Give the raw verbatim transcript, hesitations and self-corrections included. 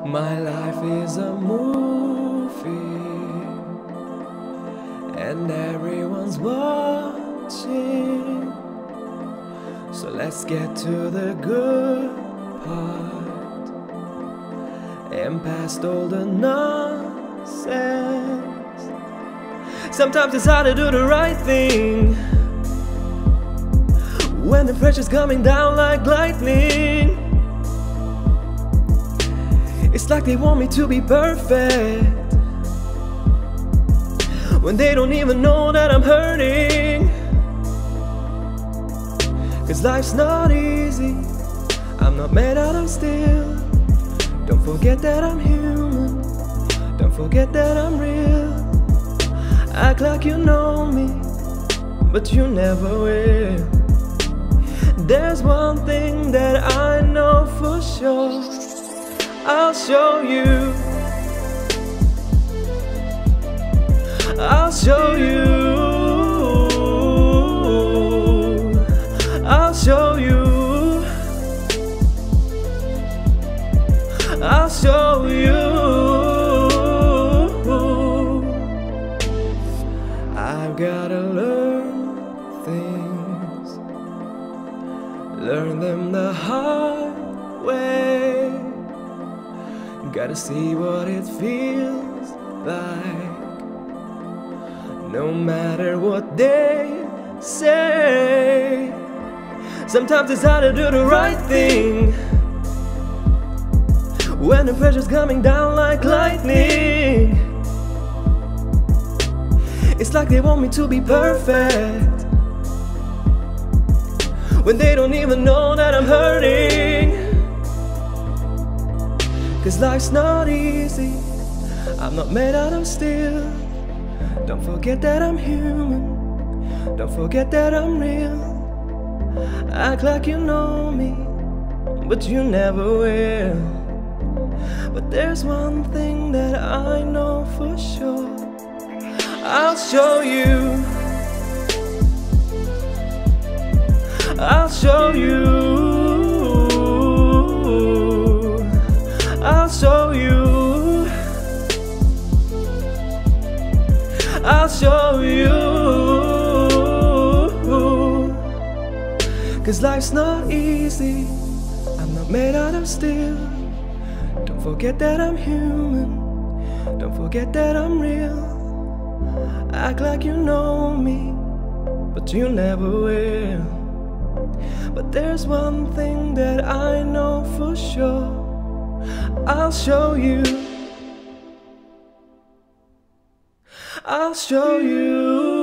My life is a movie, and everyone's watching. So let's get to the good part and past all the nonsense. Sometimes it's hard to do the right thing when the pressure's coming down like lightning. It's like they want me to be perfect when they don't even know that I'm hurting. Cause life's not easy, I'm not made out of steel. Don't forget that I'm human, don't forget that I'm real. Act like you know me, but you never will. There's one thing that I know for sure, I'll show you, I'll show you, I'll show you, I'll show you. I've gotta learn things, learn them the hard way. Gotta see what it feels like, no matter what they say. Sometimes it's hard to do the right thing when the pressure's coming down like lightning. It's like they want me to be perfect when they don't even know that I'm hurting. Cause life's not easy, I'm not made out of steel. Don't forget that I'm human, don't forget that I'm real. Act like you know me, but you never will. But there's one thing that I know for sure, I'll show you, I'll show you, I'll show you, I'll show you. Cause life's not easy, I'm not made out of steel. Don't forget that I'm human, don't forget that I'm real. Act like you know me, but you never will. But there's one thing that I know for sure, I'll show you, I'll show you.